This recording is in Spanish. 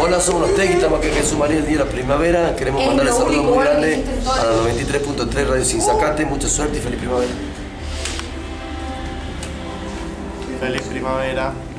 Hola, somos los Tequi, estamos aquí en Jesús María el día de la primavera. Queremos mandarle saludos muy grandes a la 93.3 Radio Sin Zacate. Mucha suerte y feliz primavera. Feliz primavera.